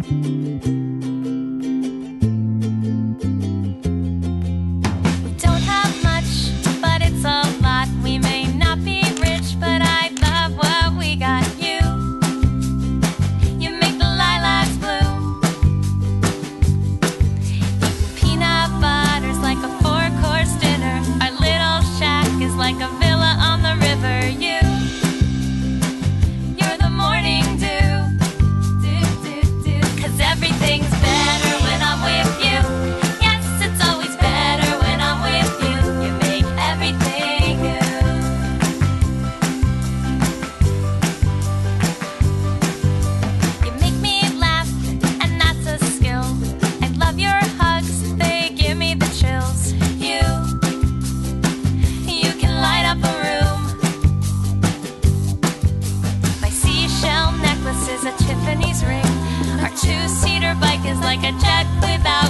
Like a villa on the river, you're the morning dew, cause everything's better when I'm with you. Yes, it's always better when I'm with you. You make everything new. You make me laugh, and that's a skill. I love your hugs, they give me the chills. Light up a room. My seashell necklace is a Tiffany's ring. Our two-seater bike is like a jet without